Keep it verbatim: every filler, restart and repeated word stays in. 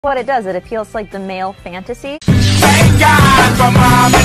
What it does, it appeals to like the male fantasy. Thank God for my